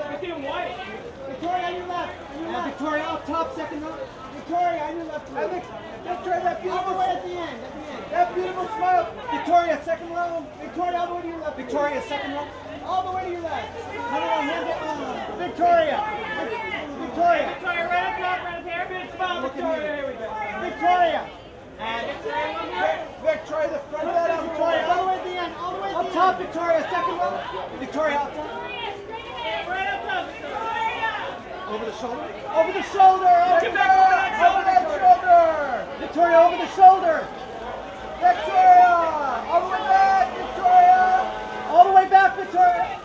Victoria, on your left. Victoria, up top, second row. Victoria, on your left. Victoria, that beautiful way at the end. That beautiful smile. Victoria, second row. Victoria, all the way to your left. Victoria, second row. All the way to your left. Hand it on. Victoria. Victoria. Victoria, right up top, right up here. Big smile, Victoria. Here we go. Victoria. And Victoria, the front of that up. Victoria, all the way at the end. All the way at the end. Up top, Victoria, second row. Victoria, up top. Right up top, Victoria. Over the shoulder. Over the shoulder. Over that shoulder. Victoria, over the shoulder. Victoria. All the way back, Victoria. All the way back, Victoria.